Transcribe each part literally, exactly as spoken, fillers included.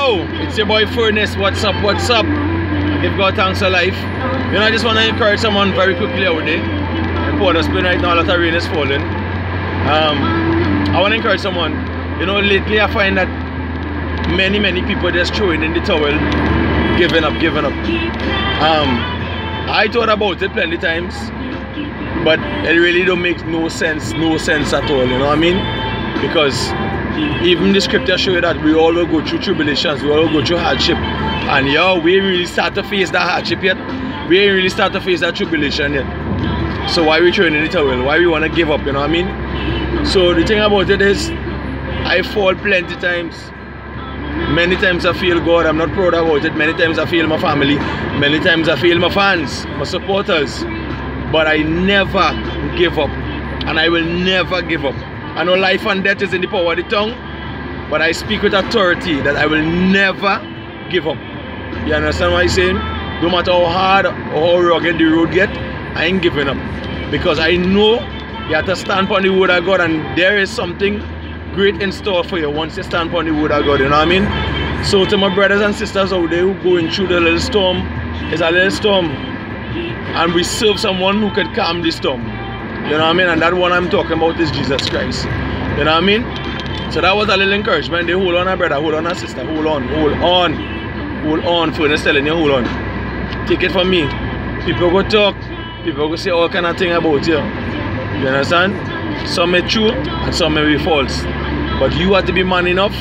Yo, it's your boy Furnace. What's up? What's up? I give God thanks for life. You know, I just want to encourage someone very quickly out there. In Port of Spain right now, a lot of rain is falling. Um, I want to encourage someone. You know, lately I find that many, many people just throwing in the towel, giving up, giving up. Um, I thought about it plenty times, but it really don't make no sense, no sense at all. You know what I mean? Because even the scripture show you that we all will go through tribulations, we all will go through hardship, and yo, we ain't really start to face that hardship yet. We ain't really start to face that tribulation yet. So why we throwing in the towel? Why we want to give up? You know what I mean? So the thing about it is, I fall plenty times. Many times I feel God, I'm not proud about it. Many times I feel my family. Many times I feel my fans, my supporters. But I never give up, and I will never give up. I know life and death is in the power of the tongue, but I speak with authority that I will never give up. You understand what I'm saying? No matter how hard or how rugged the road get, I ain't giving up. Because I know you have to stand on the word of God, and there is something great in store for you once you stand on the word of God, you know what I mean? So to my brothers and sisters out there who going through the little storm, it's a little storm, and we serve someone who can calm the storm. You know what I mean? And that one I'm talking about is Jesus Christ. You know what I mean? So that was a little encouragement. They hold on, brother, hold on, sister, hold on, hold on, hold on. Furnace telling you, hold on. Take it from me. People go talk, people go say all kind of thing about you. You understand? Some may be true and some may be false. But you have to be man enough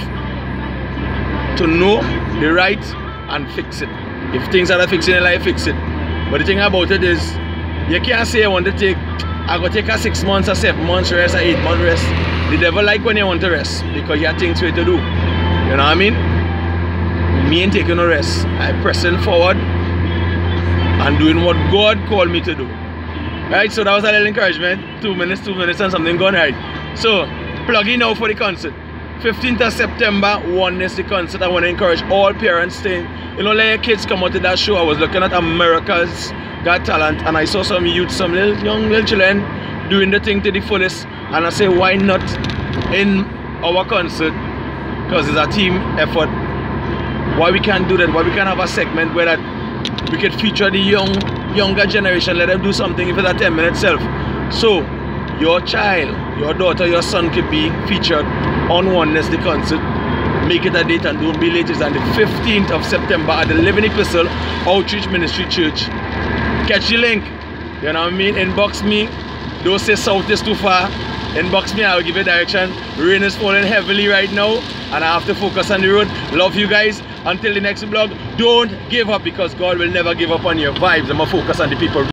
to know the right and fix it. If things are fixing in life, fix it. But the thing about it is, you can't say I want to take I go take a six months, a seven months rest, a eight month rest. The devil like when you want to rest because you have things for you to do. You know what I mean? Me ain't taking no rest. I'm pressing forward and doing what God called me to do. Right? So that was a little encouragement. Two minutes, two minutes and something gone right. So plug in now for the concert. fifteenth of September, Oneness the concert. I want to encourage all parents to, you know, let your kids come out to that show. I was looking at America's Got Talent, and I saw some youth, some little young little children doing the thing to the fullest, and I say, why not in our concert? Because it's a team effort. Why we can't do that? Why we can't have a segment where that we could feature the young younger generation, let them do something if it's a ten minute self. So your child, your daughter, your son could be featured on Oneness the concert. Make it a date and don't be late. It's on the fifteenth of September at the Living Epistle Outreach Ministry Church. Catch the link. You know what I mean? Inbox me. Don't say south is too far. Inbox me, I'll give you direction. Rain is falling heavily right now, and I have to focus on the road. Love you guys. Until the next vlog, don't give up, because God will never give up on your vibes. I'm gonna focus on the people.